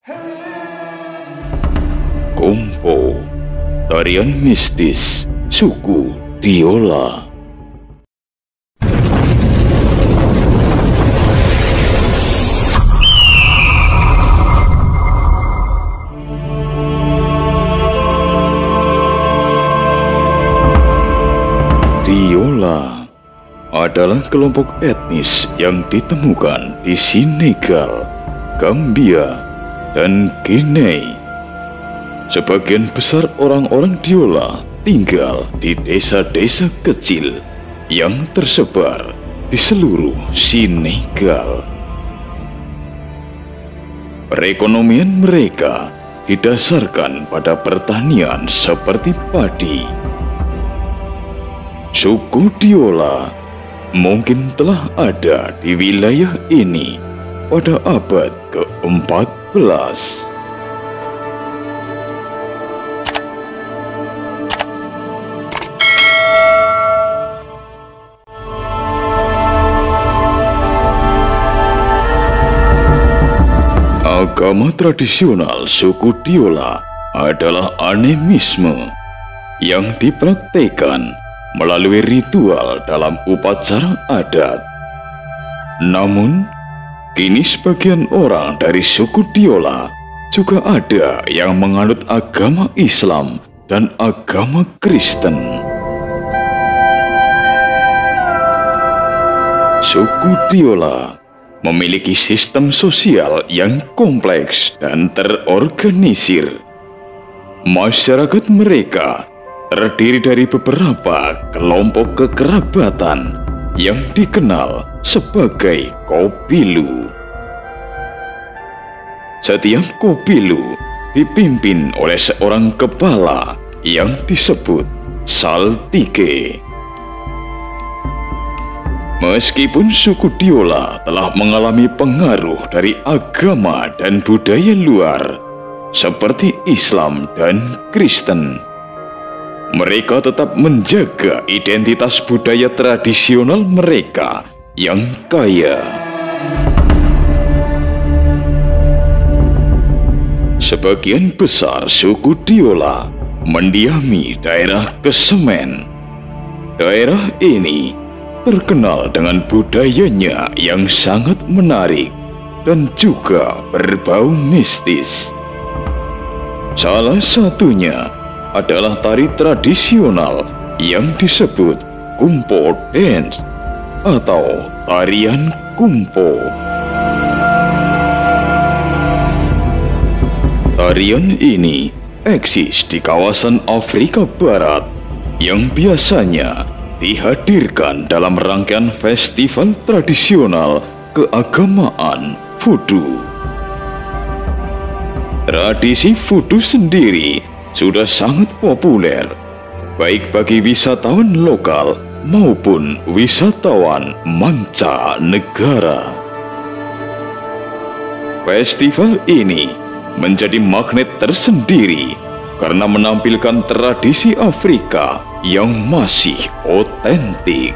Kumpo, tarian mistis suku Diola. Diola adalah kelompok etnis yang ditemukan di Senegal, Gambia, dan Guinea. Sebagian besar orang-orang Diola tinggal di desa-desa kecil yang tersebar di seluruh Senegal. Perekonomian mereka didasarkan pada pertanian seperti padi. Suku Diola mungkin telah ada di wilayah ini pada abad ke-14. Agama tradisional suku Diola adalah animisme yang dipraktikkan melalui ritual dalam upacara adat. Namun, kini sebagian orang dari suku Diola juga ada yang menganut agama Islam dan agama Kristen. Suku Diola memiliki sistem sosial yang kompleks dan terorganisir. Masyarakat mereka terdiri dari beberapa kelompok kekerabatan yang dikenal sebagai Kopilu. Setiap Kopilu dipimpin oleh seorang kepala yang disebut Saltike. Meskipun suku Diola telah mengalami pengaruh dari agama dan budaya luar seperti Islam dan Kristen, mereka tetap menjaga identitas budaya tradisional mereka yang kaya. Sebagian besar suku Diola mendiami daerah Kesemen. Daerah ini terkenal dengan budayanya yang sangat menarik dan juga berbau mistis. Salah satunya adalah tari tradisional yang disebut Kumpo Dance atau tarian Kumpo. Tarian ini eksis di kawasan Afrika Barat yang biasanya dihadirkan dalam rangkaian festival tradisional keagamaan Voodoo. Tradisi Voodoo sendiri sudah sangat populer, baik bagi wisatawan lokal maupun wisatawan mancanegara. Festival ini menjadi magnet tersendiri karena menampilkan tradisi Afrika yang masih otentik.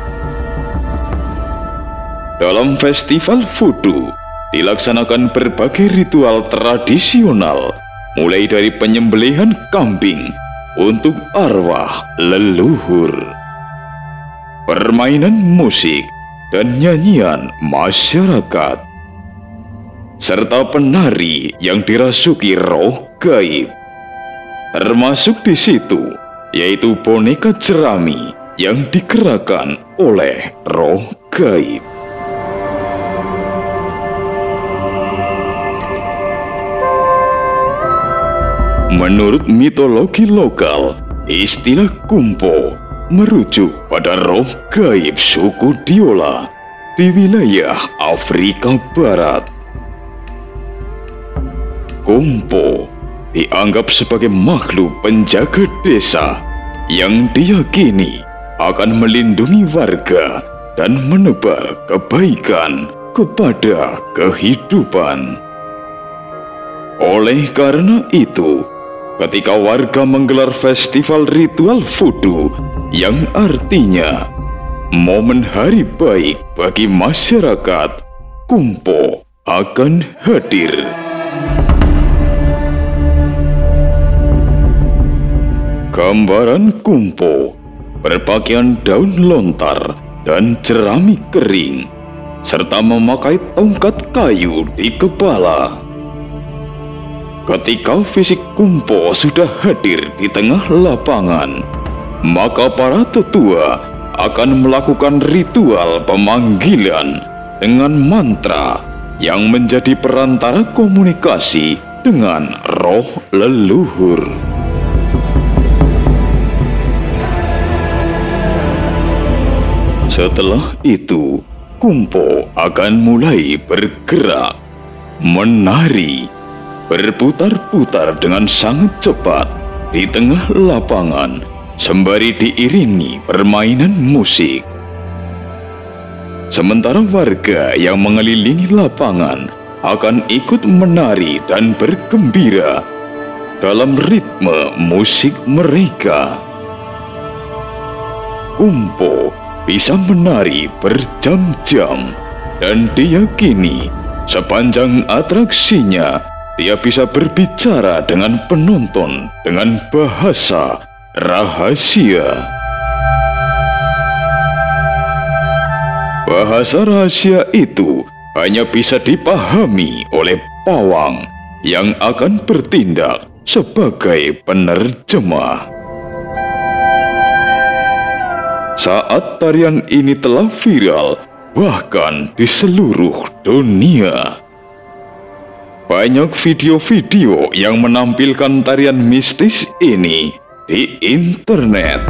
Dalam festival Voodoo dilaksanakan berbagai ritual tradisional, mulai dari penyembelihan kambing untuk arwah leluhur, permainan musik dan nyanyian masyarakat, serta penari yang dirasuki roh gaib. Termasuk di situ yaitu boneka jerami yang digerakkan oleh roh gaib. Menurut mitologi lokal, istilah Kumpo merujuk pada roh gaib suku Diola di wilayah Afrika Barat. Kumpo dianggap sebagai makhluk penjaga desa yang diyakini akan melindungi warga dan menebar kebaikan kepada kehidupan. Oleh karena itu, ketika warga menggelar festival ritual Voodoo yang artinya momen hari baik bagi masyarakat, Kumpo akan hadir. Gambaran Kumpo berpakaian daun lontar dan jerami kering, serta memakai tongkat kayu di kepala. Ketika fisik Kumpo sudah hadir di tengah lapangan, maka para tetua akan melakukan ritual pemanggilan dengan mantra yang menjadi perantara komunikasi dengan roh leluhur. Setelah itu, Kumpo akan mulai bergerak, menari, berputar-putar dengan sangat cepat di tengah lapangan, sembari diiringi permainan musik. Sementara warga yang mengelilingi lapangan akan ikut menari dan bergembira dalam ritme musik mereka. Kumpo bisa menari berjam-jam, dan diyakini sepanjang atraksinya dia bisa berbicara dengan penonton dengan bahasa rahasia. Bahasa rahasia itu hanya bisa dipahami oleh pawang yang akan bertindak sebagai penerjemah. Saat tarian ini telah viral bahkan di seluruh dunia. Banyak video-video yang menampilkan tarian mistis ini di internet.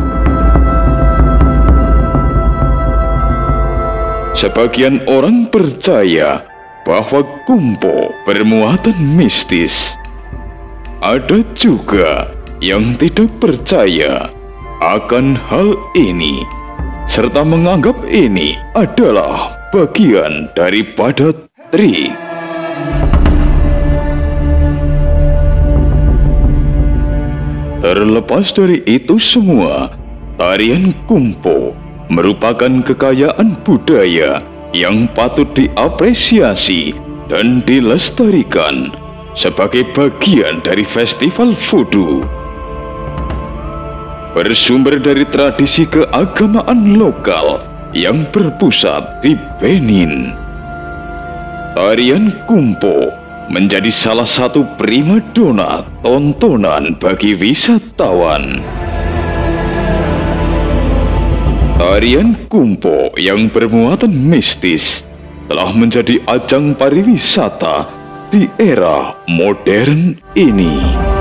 Sebagian orang percaya bahwa Kumpo bermuatan mistis. Ada juga yang tidak percaya akan hal ini, serta menganggap ini adalah bagian daripada trik. Terlepas dari itu semua, tarian Kumpo merupakan kekayaan budaya yang patut diapresiasi dan dilestarikan sebagai bagian dari festival Voodoo. Bersumber dari tradisi keagamaan lokal yang berpusat di Benin, tarian Kumpo menjadi salah satu primadona tontonan bagi wisatawan. Tarian Kumpo yang bermuatan mistis telah menjadi ajang pariwisata di era modern ini.